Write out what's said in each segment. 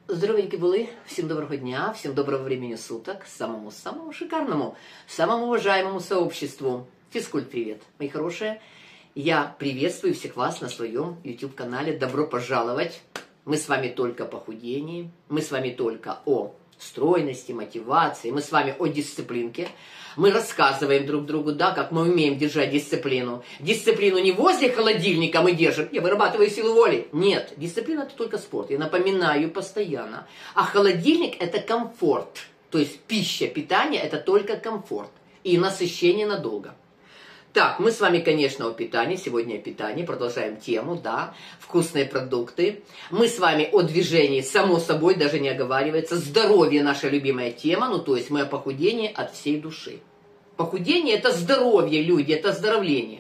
Здоровенькі були, всем доброго дня, всем доброго времени суток, самому шикарному, самому уважаемому сообществу. Физкульт, привет, мои хорошие. Я приветствую всех вас на своем YouTube-канале. Добро пожаловать. Мы с вами только о похудении, мы с вами только о стройности, мотивации, мы с вами о дисциплинке. Мы рассказываем друг другу, да, как мы умеем держать дисциплину. Дисциплину не возле холодильника мы держим, я вырабатываю силу воли. Нет, дисциплина это только спорт, я напоминаю постоянно. А холодильник это комфорт, то есть пища, питание это только комфорт и насыщение надолго. Так, мы с вами, конечно, о питании, сегодня о питании, продолжаем тему, да, вкусные продукты. Мы с вами о движении, само собой, даже не оговаривается, здоровье наша любимая тема, ну то есть мы о похудении от всей души. Похудение это здоровье, люди, это оздоровление.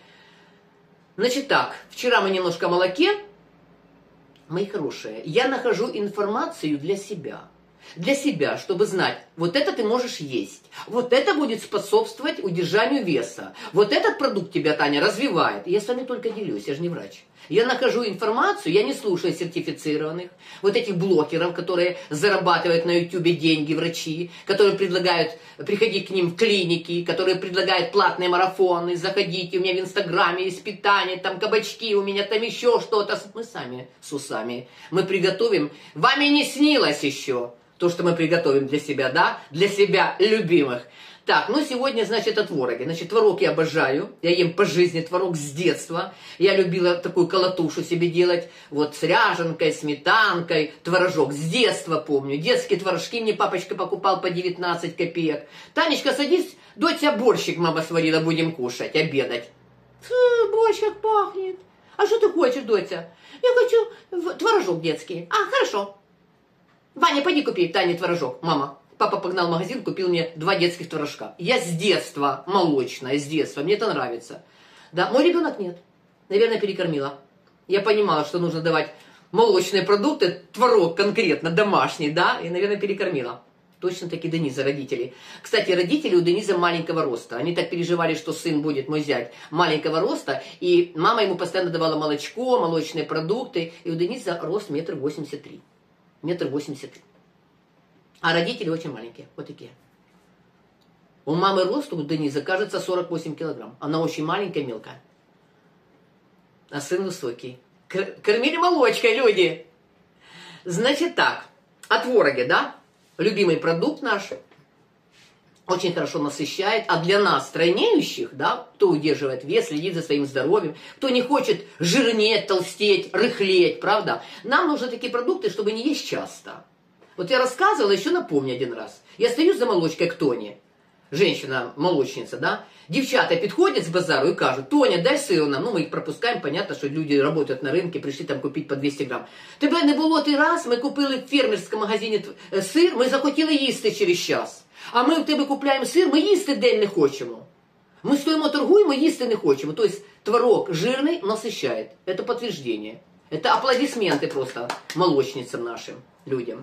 Значит так, вчера мы немножко о молоке, мои хорошие, я нахожу информацию для себя. Для себя, чтобы знать, вот это ты можешь есть, вот это будет способствовать удержанию веса, вот этот продукт тебя, Таня, развивает. Я с вами только делюсь, я же не врач. Я нахожу информацию, я не слушаю сертифицированных, вот этих блогеров, которые зарабатывают на ютубе деньги, врачи, которые предлагают приходить к ним в клиники, которые предлагают платные марафоны, заходите, у меня в инстаграме есть питание, там кабачки, у меня там еще что-то. Мы сами с усами, мы приготовим, вами не снилось еще. То, что мы приготовим для себя, да, для себя любимых. Так, ну сегодня, значит, о твороге. Значит, творог я обожаю, я ем по жизни творог с детства. Я любила такую колотушу себе делать, вот с ряженкой, сметанкой, творожок. С детства помню, детские творожки мне папочка покупал по 19 копеек. Танечка, садись, доча, борщик мама сварила, будем кушать, обедать. Фу, борщ как пахнет. А что ты хочешь, доча? Я хочу творожок детский. А, хорошо. Ваня, пойди купи Тане творожок. Мама, папа погнал в магазин, купил мне 2 детских творожка. Я с детства молочная, с детства, мне это нравится. Да, мой ребенок нет. Наверное, перекормила. Я понимала, что нужно давать молочные продукты, творог конкретно, домашний, да, и, наверное, перекормила. Точно таки Дениза, родители. Кстати, родители у Дениза маленького роста. Они так переживали, что сын будет, мой зять, маленького роста. И мама ему постоянно давала молочко, молочные продукты. И у Дениза рост 1,83 м. 1,83 м. А родители очень маленькие, вот такие. У мамы рост, у Дениза, кажется, 48 килограмм. Она очень маленькая, мелкая. А сын высокий. Кормили молочкой, люди. Значит так, о твороге, да? Любимый продукт наш. Очень хорошо насыщает. А для нас, стройнеющих, да, кто удерживает вес, следит за своим здоровьем, кто не хочет жирнеть, толстеть, рыхлеть, правда, нам нужны такие продукты, чтобы не есть часто. Вот я рассказывала, еще напомню один раз. Я стою за молочкой к Тоне, женщина-молочница, да, девчата подходят с базару и кажут: Тоня, дай сыр нам. Ну, мы их пропускаем, понятно, что люди работают на рынке, пришли там купить по 200 грамм. Тебе не було той раз, ми купили в фермерському магазині сир, ми захотіли їсти через час. А ми в тебе купляємо сир, ми їсти день не хочемо. Ми стоїмо, торгуємо, їсти не хочемо. То есть творог жирный насыщает. Это подтверждение. Это аплодисменты просто молочницам нашим, людям.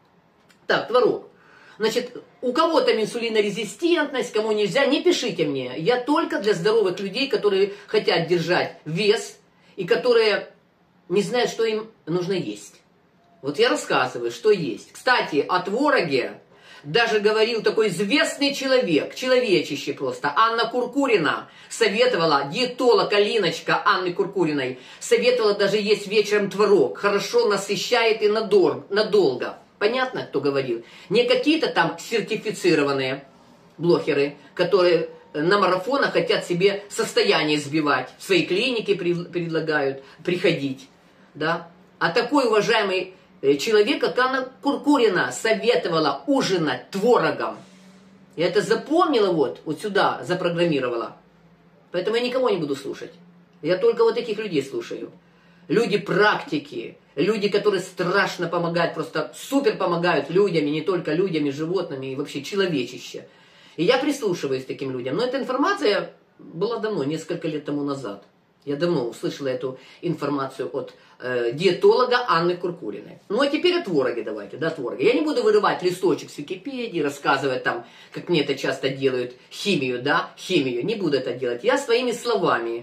Так, творог. Значит, у кого там инсулинорезистентность, кому нельзя, не пишите мне. Я только для здоровых людей, которые хотят держать вес и которые не знают, что им нужно есть. Вот я рассказываю, что есть. Кстати, о твороге даже говорил такой известный человек, человечище просто, Анна Куркурина советовала, диетолог Алиночка Анны Куркуриной, советовала даже есть вечером творог. Хорошо насыщает и надолго. Понятно, кто говорил? Не какие-то там сертифицированные блогеры, которые на марафонах хотят себе состояние сбивать, в свои клиники предлагают приходить, да? А такой уважаемый человек, как Анна Куркурина, советовала ужинать творогом. Я это запомнила, вот сюда запрограммировала. Поэтому я никого не буду слушать. Я только вот таких людей слушаю. Люди практики, люди, которые страшно помогают, просто супер помогают людям, и не только людям, и животными, и вообще человечище. И я прислушиваюсь к таким людям. Но эта информация была давно, несколько лет тому назад. Я давно услышала эту информацию от диетолога Анны Куркуриной. Ну а теперь о твороге давайте, да, твороге. Я не буду вырывать листочек с Википедии, рассказывать там, как мне это часто делают, химию, да, химию. Не буду это делать. Я своими словами,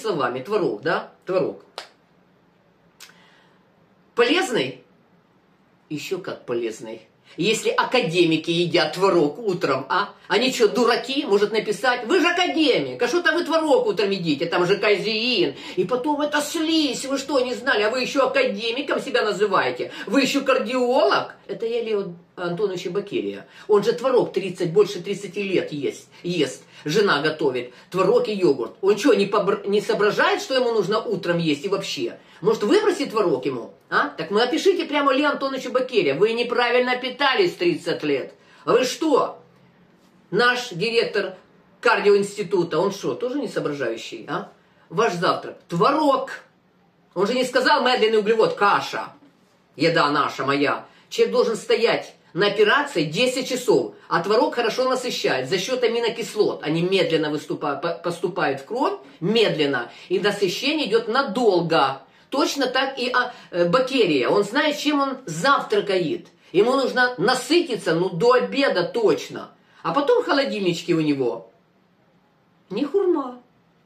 творог, да, творог. Полезный Еще как полезный. Если академики едят творог утром, а? Они что, дураки? Может написать, вы же академик, а что-то вы творог утром едите, там же казеин. И потом это слизь, вы что, не знали? А вы еще академиком себя называете? Вы еще кардиолог? Это я Лео Антоновича Бакерия. Он же творог больше 30 лет ест. Жена готовит творог и йогурт. Он что, не соображает, что ему нужно утром есть и вообще? Может, выбросить творог ему? А? Так мы опишите прямо Лео Антоновичу Бакерия. Вы неправильно питались 30 лет. А вы что? Наш директор кардиоинститута, он что, тоже не соображающий? А? Ваш завтрак. Творог. Он же не сказал медленный углевод, каша. Еда наша, моя. Человек должен стоять на операции 10 часов, а творог хорошо насыщает за счет аминокислот. Они медленно поступают в кровь, медленно, и насыщение идет надолго. Точно так и Бакерия. Он знает, чем он завтракает. Ему нужно насытиться, до обеда точно. А потом в холодильничке у него не хурма,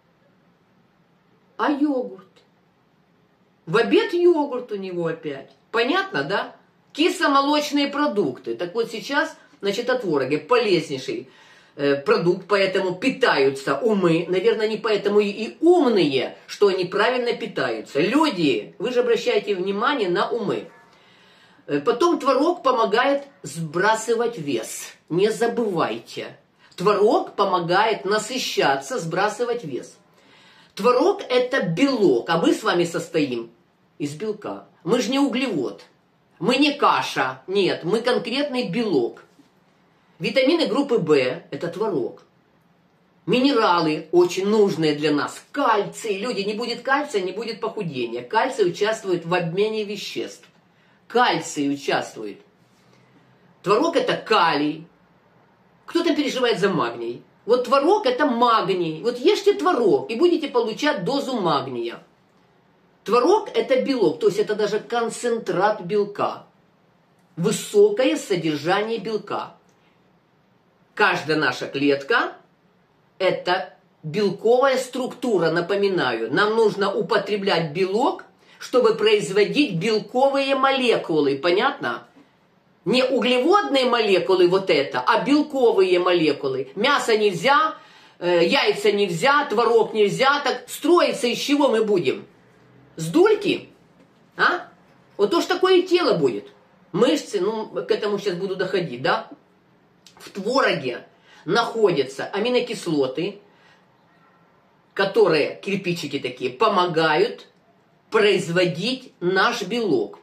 а йогурт. В обед йогурт у него опять. Понятно, да? Кисломолочные продукты. Так вот сейчас, значит, о твороге полезнейший продукт, поэтому питаются умы. Наверное, они поэтому и умные, что они правильно питаются. Люди, вы же обращаете внимание на умы. Потом творог помогает сбрасывать вес. Не забывайте. Творог помогает насыщаться, сбрасывать вес. Творог это белок, а мы с вами состоим из белка. Мы же не углевод. Мы не каша. Нет, мы конкретный белок. Витамины группы В – это творог. Минералы очень нужные для нас. Кальций. Люди, не будет кальция, не будет похудения. Кальций участвует в обмене веществ. Кальций участвует. Творог – это калий. Кто там переживает за магний? Вот творог – это магний. Вот ешьте творог и будете получать дозу магния. Творог – это белок, то есть это даже концентрат белка. Высокое содержание белка. Каждая наша клетка – это белковая структура, напоминаю. Нам нужно употреблять белок, чтобы производить белковые молекулы, понятно? Не углеводные молекулы вот это, а белковые молекулы. Мясо нельзя, яйца нельзя, творог нельзя. Так строиться из чего мы будем? С дульки? А? Вот то ж такое тело будет. Мышцы, к этому сейчас буду доходить, да? В твороге находятся аминокислоты, которые, кирпичики такие, помогают производить наш белок.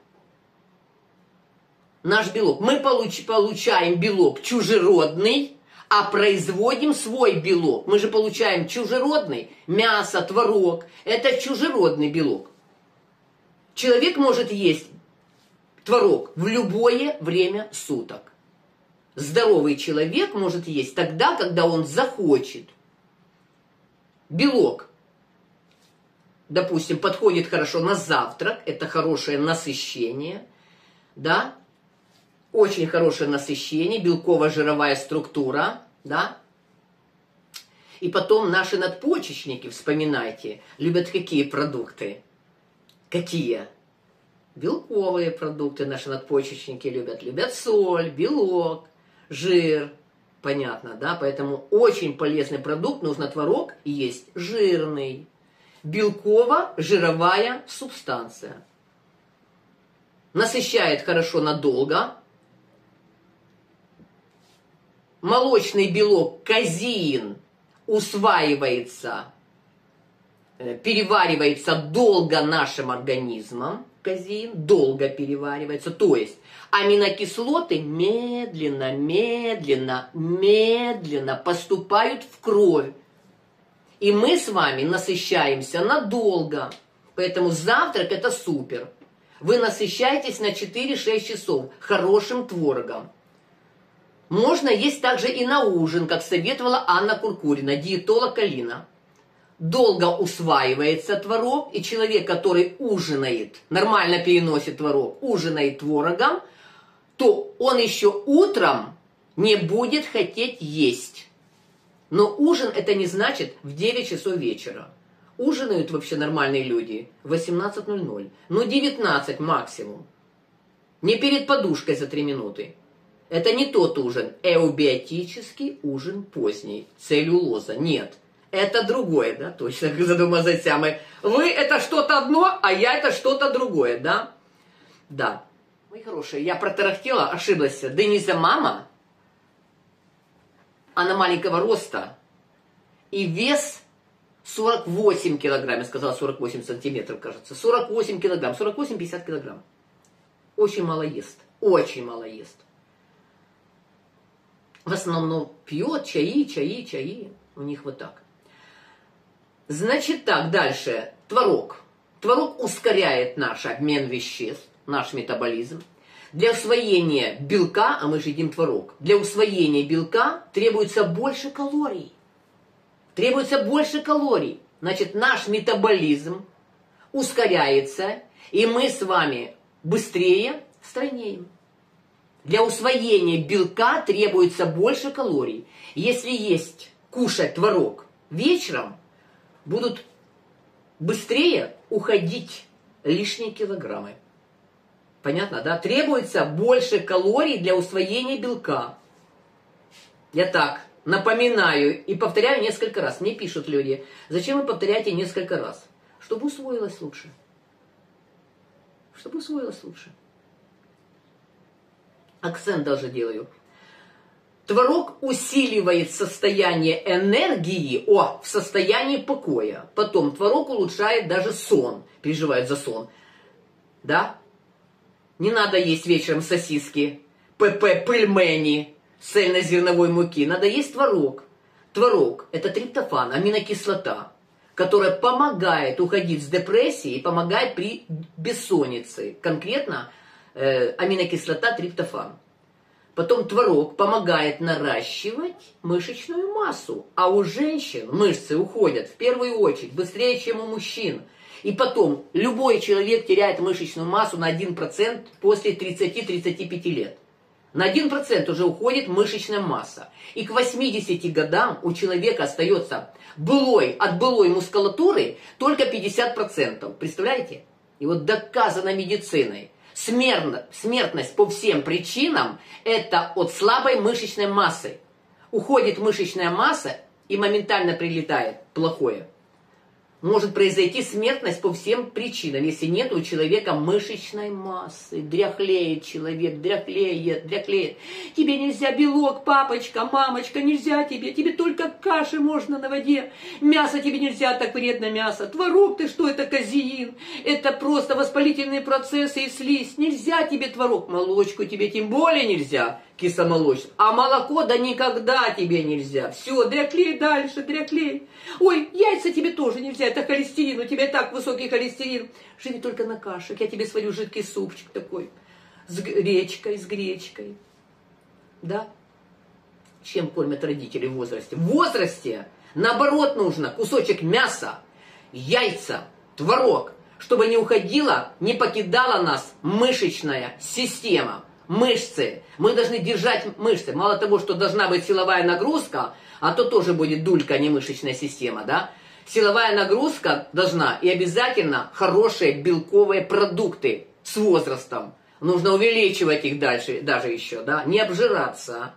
Наш белок. Мы получаем белок чужеродный, а производим свой белок. Мы же получаем чужеродный. Мясо, творог. Это чужеродный белок. Человек может есть творог в любое время суток. Здоровый человек может есть тогда, когда он захочет. Белок, допустим, подходит хорошо на завтрак. Это хорошее насыщение. Да? Очень хорошее насыщение, белково-жировая структура. Да? И потом наши надпочечники, вспоминайте, любят какие продукты? Какие? Белковые продукты наши надпочечники любят. Любят соль, белок, жир. Понятно, да? Поэтому очень полезный продукт, нужно творог есть жирный. Белково-жировая субстанция. Насыщает хорошо надолго. Молочный белок казеин усваивается, переваривается долго нашим организмом. Казеин долго переваривается. То есть аминокислоты медленно, медленно, медленно поступают в кровь. И мы с вами насыщаемся надолго. Поэтому завтрак это супер. Вы насыщаетесь на 4-6 часов хорошим творогом. Можно есть также и на ужин, как советовала Анна Куркурина, диетолог Алина. Долго усваивается творог, и человек, который ужинает, нормально переносит творог, ужинает творогом, то он еще утром не будет хотеть есть. Но ужин это не значит в 9 часов вечера. Ужинают вообще нормальные люди в 18:00. Ну, 19 максимум. Не перед подушкой за 3 минуты. Это не тот ужин. Эубиотический ужин поздний. Целлюлоза. Нет. Это другое, да? Точно, как задумал за Сямой. Вы это что-то одно, а я это что-то другое, да? Да. Мои хорошие, я протарахтела, ошиблась. Дениза мама, она маленького роста. И вес 48 килограмм. Я сказала 48 сантиметров, кажется. 48 килограмм. 48-50 килограмм. Очень мало ест. Очень мало ест. В основном пьет чаи. У них вот так. Значит так, дальше. Творог. Творог ускоряет наш обмен веществ, наш метаболизм. Для усвоения белка, а мы же едим творог, для усвоения белка требуется больше калорий. Требуется больше калорий. Значит, наш метаболизм ускоряется, и мы с вами быстрее стройнеем. Для усвоения белка требуется больше калорий. Если есть, кушать творог вечером, будут быстрее уходить лишние килограммы. Понятно, да? Требуется больше калорий для усвоения белка. Я так напоминаю и повторяю несколько раз. Мне пишут люди, зачем вы повторяете несколько раз? Чтобы усвоилось лучше. Чтобы усвоилось лучше. Акцент даже делаю. Творог усиливает состояние энергии в состоянии покоя. Потом творог улучшает даже сон. Переживают за сон. Да? Не надо есть вечером сосиски, пельмени с цельнозерновой муки. Надо есть творог. Творог – это триптофан, аминокислота, которая помогает уходить с депрессии и помогает при бессоннице. Конкретно аминокислота триптофан. Потом творог помогает наращивать мышечную массу. А у женщин мышцы уходят в первую очередь быстрее, чем у мужчин. И потом любой человек теряет мышечную массу на 1% после 30-35 лет. На 1% уже уходит мышечная масса. И к 80 годам у человека остается от былой мускулатуры только 50%. Представляете? И вот доказано медициной. Смертность по всем причинам – это от слабой мышечной массы. Уходит мышечная масса и моментально прилетает плохое. Может произойти смертность по всем причинам, если нет у человека мышечной массы. Дряхлеет человек, дряхлеет. Тебе нельзя белок, папочка, мамочка, нельзя тебе. Тебе только каши можно на воде. Мясо тебе нельзя, так вредно мясо. Творог, ты что, это казеин. Это просто воспалительные процессы и слизь. Нельзя тебе творог. Молочку тебе тем более нельзя, кисломолочную. А молоко, да никогда тебе нельзя. Все, дряхлей дальше, дряхлей. Ой, яйца тебе тоже нельзя. Это холестерин, у тебя и так высокий холестерин. Живи только на кашах. Я тебе сварю жидкий супчик такой. С гречкой. Да? Чем кормят родители в возрасте? В возрасте, наоборот, нужно кусочек мяса, яйца, творог, чтобы не уходила, не покидала нас мышечная система. Мышцы. Мы должны держать мышцы. Мало того, что должна быть силовая нагрузка, а то тоже будет дулька, а не мышечная система, да? Силовая нагрузка должна и обязательно хорошие белковые продукты с возрастом. Нужно увеличивать их дальше, даже еще, да? Не обжираться.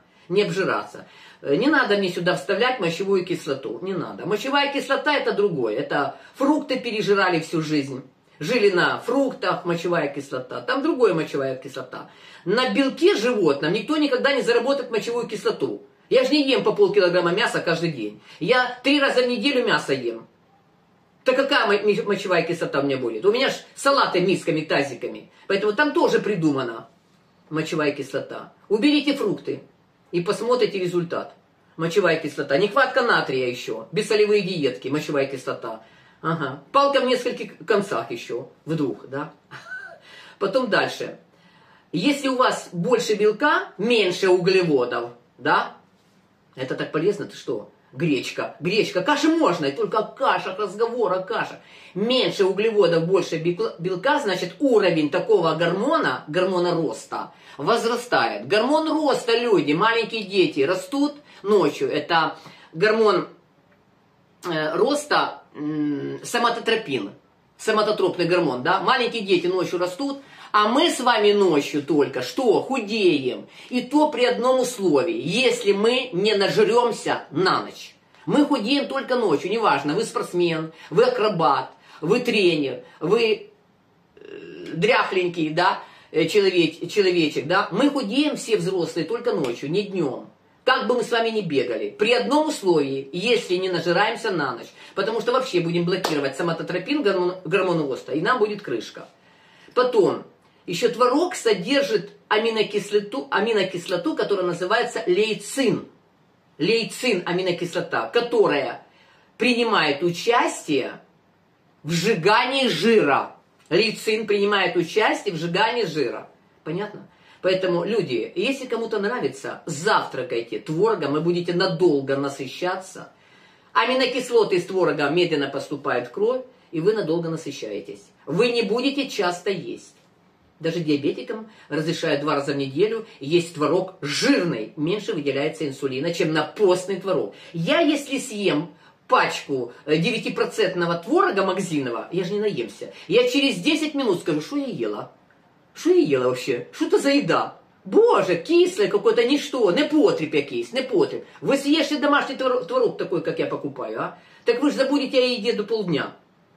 Не надо мне сюда вставлять мочевую кислоту. Не надо. Мочевая кислота это другое. Это фрукты пережирали всю жизнь. Жили на фруктах, мочевая кислота. Там другая мочевая кислота. На белке животном никто никогда не заработает мочевую кислоту. Я же не ем по полкилограмма мяса каждый день. Я 3 раза в неделю мясо ем. Так какая мочевая кислота у меня будет? У меня ж салаты мисками, тазиками. Поэтому там тоже придумана мочевая кислота. Уберите фрукты и посмотрите результат. Мочевая кислота. Нехватка натрия еще. Бессолевые диетки, мочевая кислота. Ага. Палка в нескольких концах еще. В 2, да? Потом дальше. Если у вас больше белка, меньше углеводов, да? Это так полезно, ты что? Гречка, каши можно, и только о кашах, разговор о кашах. Меньше углеводов, больше белка, значит уровень такого гормона роста, возрастает. Гормон роста, люди, маленькие дети растут ночью. Это гормон роста соматотропин. соматотропный гормон, да? Маленькие дети ночью растут, а мы с вами ночью только что? Худеем. И то при одном условии, если мы не нажремся на ночь. Мы худеем только ночью, неважно, вы спортсмен, вы акробат, вы тренер, вы дряхленький, да, человечек, да. Мы худеем все взрослые только ночью, не днем. Как бы мы с вами ни бегали. При одном условии, если не нажираемся на ночь. Потому что вообще будем блокировать соматотропин, гормон роста, и нам будет крышка. Потом, еще творог содержит аминокислоту, которая называется лейцин. Лейцин, аминокислота, которая принимает участие в сжигании жира. Лейцин принимает участие в сжигании жира. Понятно? Поэтому, люди, если кому-то нравится, завтракайте творогом, и будете надолго насыщаться. Аминокислоты из творога медленно поступают в кровь, и вы надолго насыщаетесь. Вы не будете часто есть. Даже диабетикам разрешают 2 раза в неделю есть творог жирный. Меньше выделяется инсулина, чем на постный творог. Я, если съем пачку 9% творога магазинного, я же не наемся. Я через 10 минут скажу, что я ела. Що я їла вообще? Що це за їда? Боже, кисле какое-то ничто, непотреб якийсь, непотреб. Вы съешьте домашний творог такой, как я покупаю, а? Так вы же забудете о еде до полдня.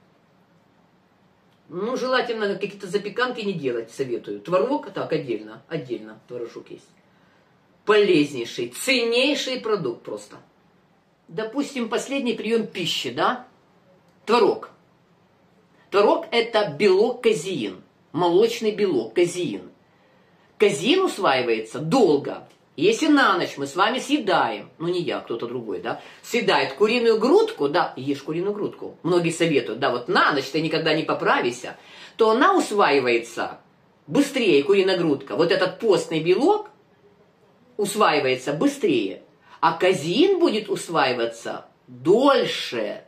Ну, желательно какие-то запеканки не делать, советую. Творог, так, отдельно творожок есть. Полезнейший, ценнейший продукт просто. Допустим, последний прием пищи, да? Творог. Творог это белок казеин. Молочный белок, казеин. Казеин усваивается долго. Если на ночь мы с вами съедаем, ну не я, кто-то другой, да, съедает куриную грудку, да, ешь куриную грудку, многие советуют, да, вот на ночь ты никогда не поправишься, то она усваивается быстрее, куриная грудка. Вот этот постный белок усваивается быстрее, а казеин будет усваиваться дольше,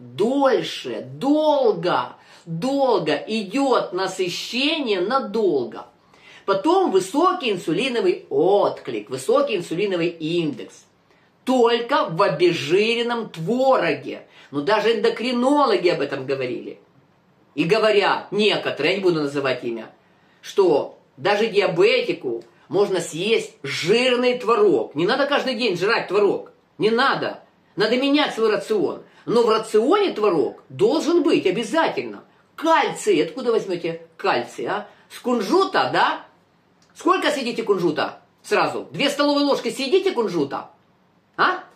долго идет насыщение надолго. Потом высокий инсулиновый отклик, высокий инсулиновый индекс. Только в обезжиренном твороге. Но даже эндокринологи об этом говорили. И говорят, некоторые, я не буду называть имя, что даже диабетику можно съесть жирный творог. Не надо каждый день жрать творог. Не надо. Надо менять свой рацион. Но в рационе творог должен быть обязательно. Кальций, откуда возьмете кальций, а? С кунжута, да? Сколько съедите кунжута? Сразу. 2 столовые ложки съедите кунжута? А?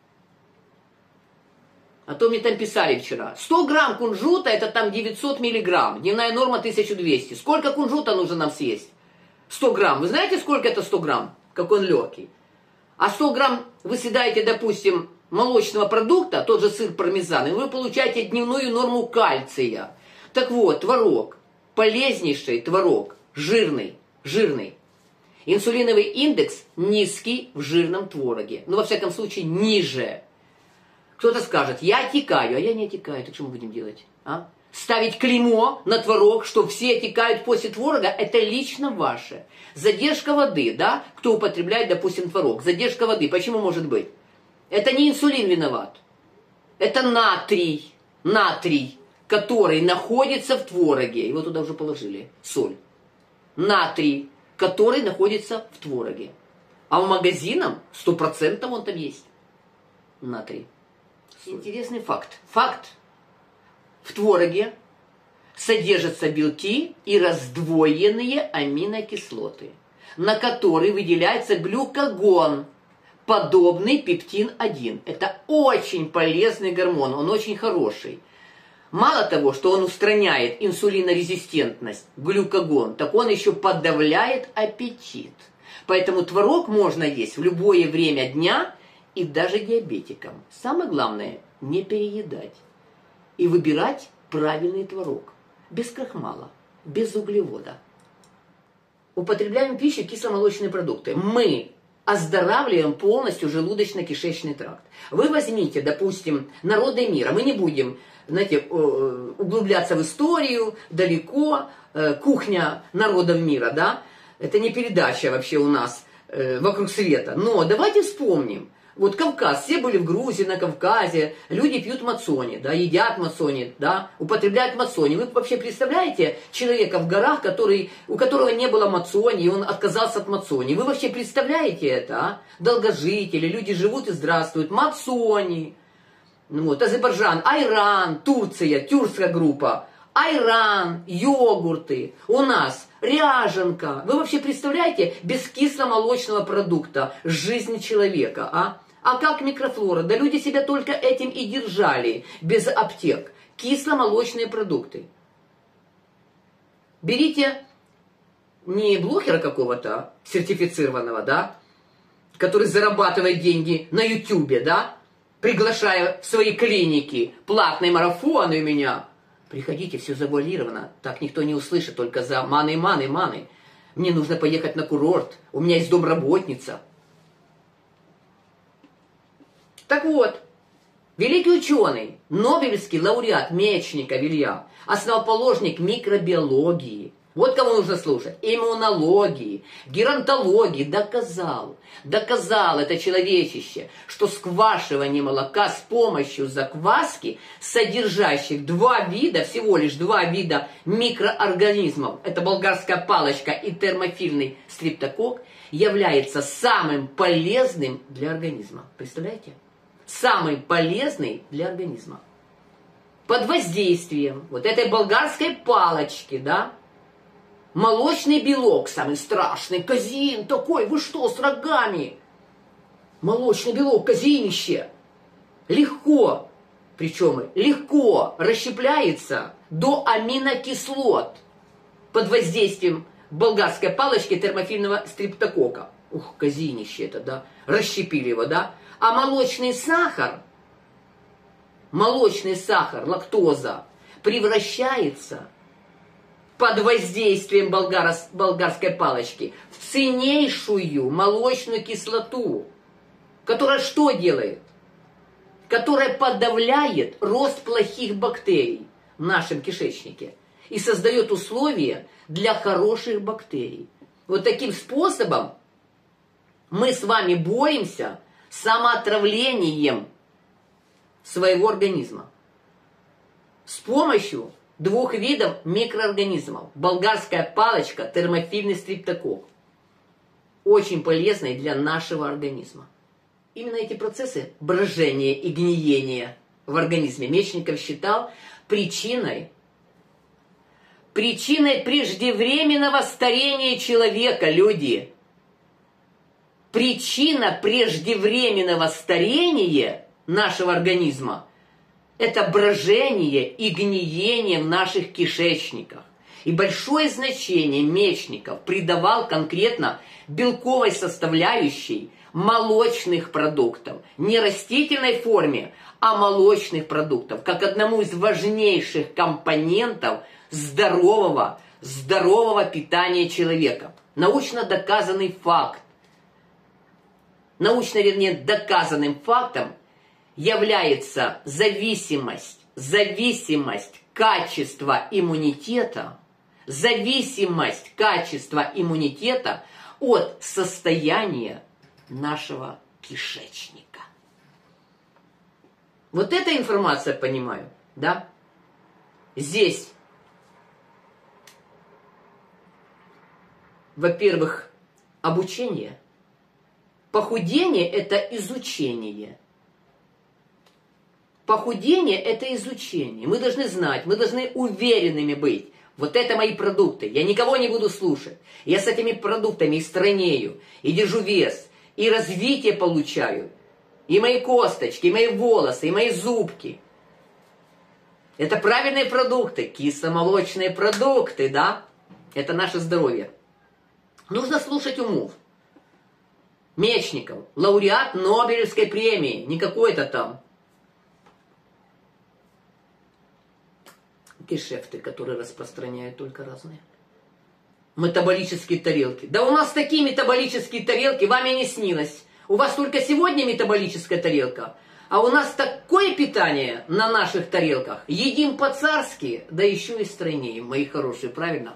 А то мне там писали вчера. 100 грамм кунжута, это там 900 миллиграмм. Дневная норма 1200. Сколько кунжута нужно нам съесть? 100 грамм. Вы знаете, сколько это 100 грамм? Как он легкий. А 100 грамм вы съедаете, допустим, молочного продукта, тот же сыр пармезан, и вы получаете дневную норму кальция. Так вот, творог, полезнейший творог, жирный. Инсулиновый индекс низкий в жирном твороге. Ну, во всяком случае, ниже. Кто-то скажет, я отекаю, а я не отекаю. Так что мы будем делать? А? Ставить клеймо на творог, что все отекают после творога, это лично ваше. Задержка воды, да? Кто употребляет, допустим, творог. Задержка воды. Почему может быть? Это не инсулин виноват. Это натрий, который находится в твороге. Его туда уже положили. Соль. Натрий, который находится в твороге. А у магазинам 100% он там есть. Натрий. Интересный факт. Факт. В твороге содержатся белки и раздвоенные аминокислоты, на которые выделяется глюкагон, подобный пептин-1. Это очень полезный гормон, он очень хороший. Мало того, что он устраняет инсулинорезистентность, глюкагон, так он еще подавляет аппетит. Поэтому творог можно есть в любое время дня и даже диабетикам. Самое главное, не переедать. И выбирать правильный творог. Без крахмала, без углевода. Употребляем в пищу кисломолочные продукты. Мы оздоравливаем полностью желудочно-кишечный тракт. Вы возьмите, допустим, народы мира. Мы не будем, знаете, углубляться в историю, далеко. Кухня народов мира, да? Это не передача вообще у нас «Вокруг света». Но давайте вспомним. Вот Кавказ, все были в Грузии, на Кавказе, люди пьют мацони, да, едят мацони, да, употребляют мацони. Вы вообще представляете человека в горах, у которого не было мацони, и он отказался от мацони? Вы вообще представляете это, а? Долгожители, люди живут и здравствуют, мацони. Ну, вот, Азербайджан, Айран, Турция, тюркская группа, айран, йогурты, у нас ряженка. Вы вообще представляете без кисломолочного продукта жизнь человека, а? А как микрофлора? Да люди себя только этим и держали, без аптек. Кисломолочные продукты. Берите не блогера какого-то сертифицированного, да, который зарабатывает деньги на ютубе, да, приглашая в свои клиники, платные марафоны у меня. Приходите, все завуалировано, так никто не услышит, только за маны. Мне нужно поехать на курорт, у меня есть домработница. Так вот, великий ученый, нобелевский лауреат Мечников Илья, основоположник микробиологии, вот кого нужно слушать, иммунологии, геронтологии, доказал это человечище, что сквашивание молока с помощью закваски, содержащих всего лишь два вида микроорганизмов, это болгарская палочка и термофильный стрептокок, является самым полезным для организма. Представляете? Самый полезный для организма. Под воздействием вот этой болгарской палочки, да, молочный белок, самый страшный, казеин такой, вы что, с рогами? Молочный белок, казеинище, легко расщепляется до аминокислот под воздействием болгарской палочки термофильного стрептокока. Ух, казеинище это, да, расщепили его, да. А молочный сахар, лактоза, превращается под воздействием болгарской палочки в ценнейшую молочную кислоту, которая что делает? Которая подавляет рост плохих бактерий в нашем кишечнике и создает условия для хороших бактерий. Вот таким способом мы с вами боремся с самоотравлением своего организма с помощью двух видов микроорганизмов. Болгарская палочка, термофильный стрептокок. Очень полезный для нашего организма. Именно эти процессы брожения и гниения в организме Мечников считал причиной преждевременного старения человека, люди. Причина преждевременного старения нашего организма – это брожение и гниение в наших кишечниках. И большое значение Мечников придавал конкретно белковой составляющей молочных продуктов. Не растительной форме, а молочных продуктов, как одному из важнейших компонентов здорового питания человека. Научно доказанный факт. Доказанным фактом является зависимость качества иммунитета от состояния нашего кишечника. Вот эта информация, понимаю, да? Здесь, во-первых, обучение. Похудение – это изучение. Похудение – это изучение. Мы должны знать, мы должны уверенными быть. Вот это мои продукты. Я никого не буду слушать. Я с этими продуктами и стройнею, и держу вес, и развитие получаю. И мои косточки, и мои волосы, и мои зубки. Это правильные продукты, кисломолочные продукты, да? Это наше здоровье. Нужно слушать умов. Мечников, лауреат Нобелевской премии, не какой-то там. Гешефты, которые распространяют только разные. Метаболические тарелки. Да у нас такие метаболические тарелки, вам и не снилось. У вас только сегодня метаболическая тарелка, а у нас такое питание на наших тарелках. Едим по-царски, да еще и стройнее, мои хорошие, правильно?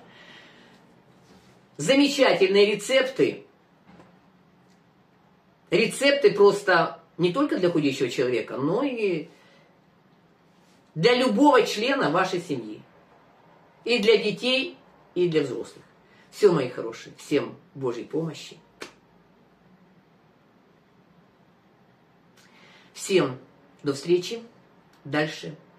Замечательные рецепты. Рецепты просто Не только для худеющего человека, но и для любого члена вашей семьи. И для детей, и для взрослых. Все, мои хорошие, всем Божьей помощи. Всем до встречи. Дальше